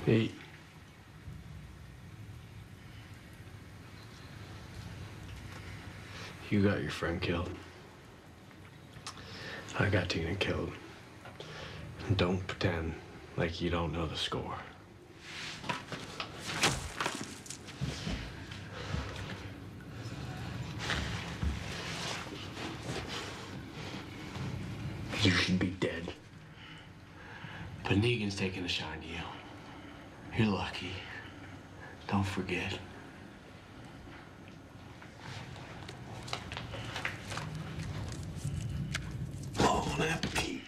Hey. You got your friend killed. I got Tina killed. Don't pretend like you don't know the score. You should be dead. But Negan's taking a shine to you. You're lucky. Don't forget. Bon appetit.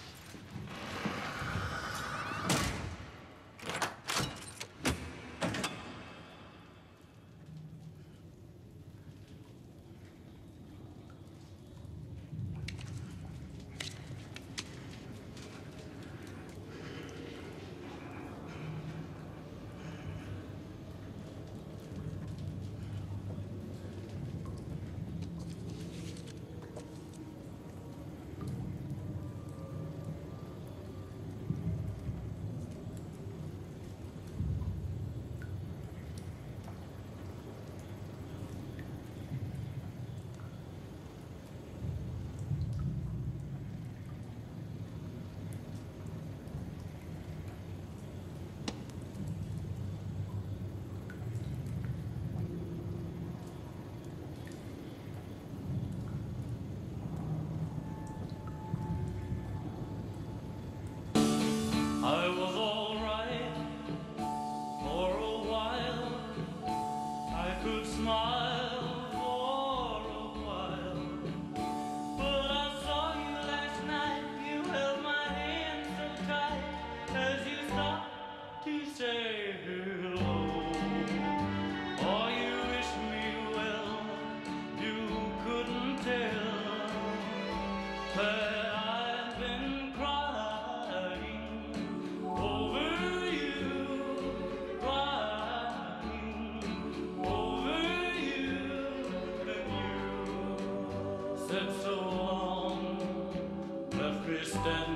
I was all right for a while. I could smile for a while. But I saw you last night. You held my hand so tight as you stopped to say hello. Oh, you wished me well. You couldn't tell that I've been crying over you, crying over you, and you said so long, left me standing